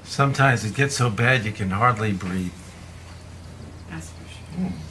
Sometimes it gets so bad you can hardly breathe. That's for sure.